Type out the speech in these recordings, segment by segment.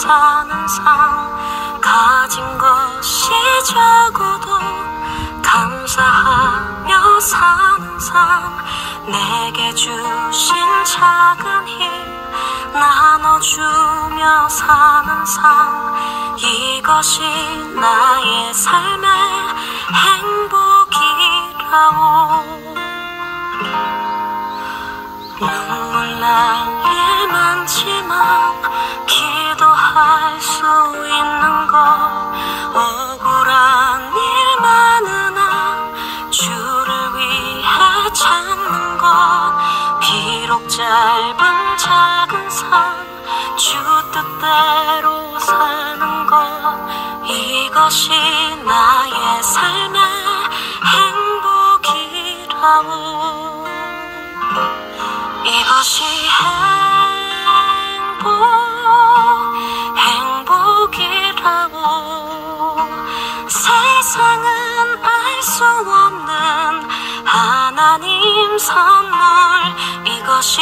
사는 삶 가진 것이 적어도 감사하며 사는 삶 내게 주신 작은 힘 나눠주며 사는 삶 이것이 나의 삶의 행복이라오. 눈물 날 일 많지만 기도할 수 있는 것 억울한 일 많으나 주를 위해 찾는 것 비록 짧은 작은 삶 주 뜻대로 사는 것 이것이 나의 삶의 행복이라오. 이것이 행복이라고 세상은 알 수 없는 하나님 선물 이것이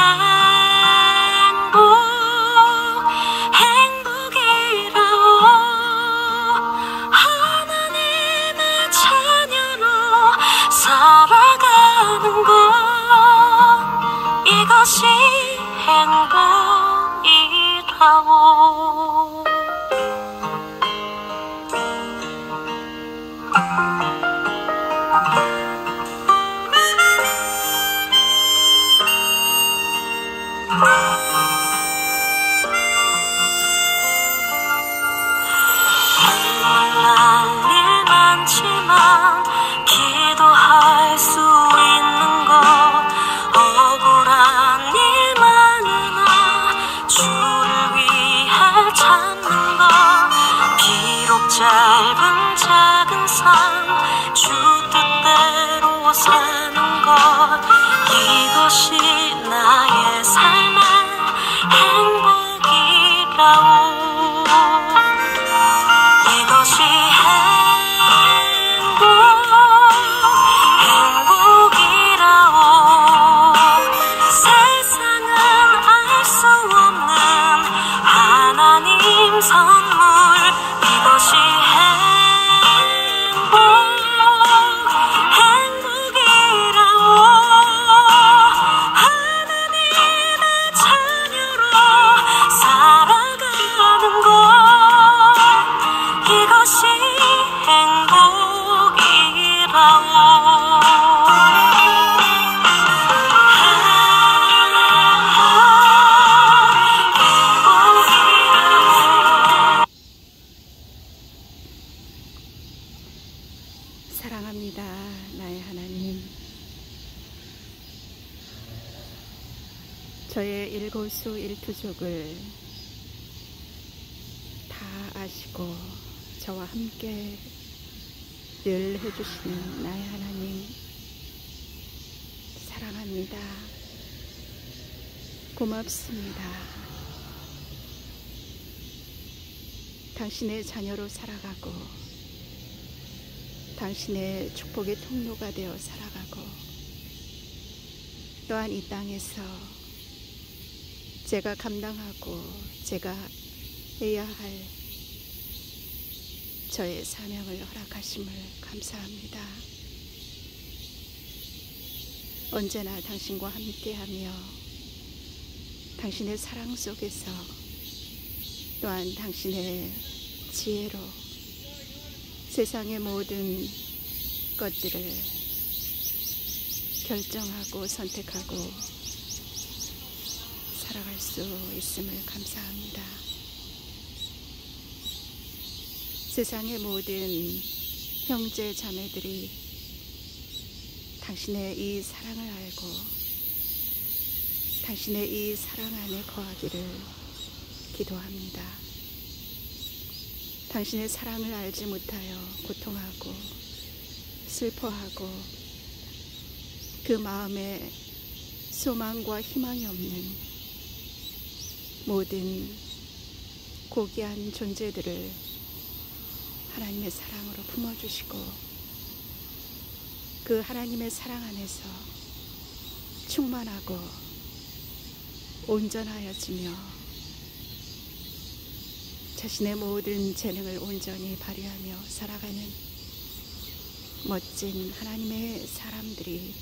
행복이라고 하나님의 자녀로 살아가는 것 이것이 행복이라고. 눈물 날 일 많지만 기도할 수 있는 것 억울한 일 많으나 주를 위해 찾는 것 비록 짧은 작은 삶 주 뜻대로 사는 것 이것이 나의 삶의 행복이라오. 이것이 행복이라오. 세상은 알 수 없는 하나님 선물 이것이 행복이라오. 하나님의 자녀로 살아가는 것 이것이 행복이라오. 사랑합니다, 나의 하나님. 저의 일거수 일투족을 다 아시고 저와 함께 늘 해주시는 나의 하나님 사랑합니다. 고맙습니다. 당신의 자녀로 살아가고 당신의 축복의 통로가 되어 살아가고 또한 이 땅에서 제가 감당하고 제가 해야 할 저의 사명을 허락하심을 감사합니다. 언제나 당신과 함께하며 당신의 사랑 속에서 또한 당신의 지혜로 세상의 모든 것들을 결정하고 선택하고 살아갈 수 있음을 감사합니다. 세상의 모든 형제 자매들이 당신의 이 사랑을 알고 당신의 이 사랑 안에 거하기를 기도합니다. 당신의 사랑을 알지 못하여 고통하고 슬퍼하고 그 마음에 소망과 희망이 없는 모든 고귀한 존재들을 하나님의 사랑으로 품어주시고 그 하나님의 사랑 안에서 충만하고 온전하여지며 자신의 모든 재능을 온전히 발휘하며 살아가는 멋진 하나님의 사람들이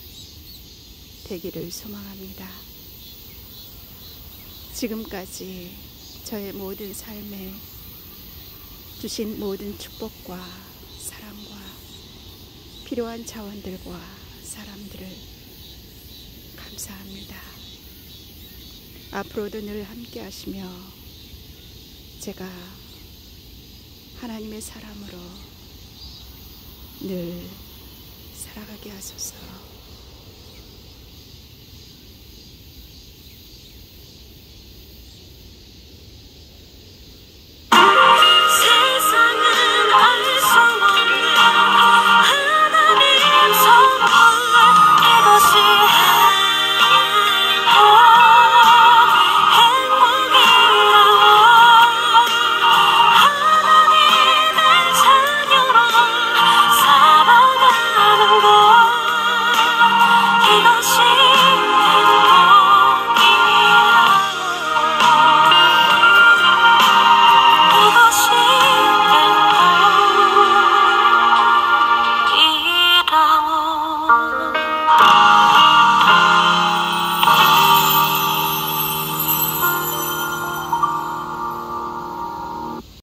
되기를 소망합니다. 지금까지 저의 모든 삶에 주신 모든 축복과 사랑과 필요한 자원들과 사람들을 감사합니다. 앞으로도 늘 함께 하시며 제가 하나님의 사람으로 늘 살아가게 하소서.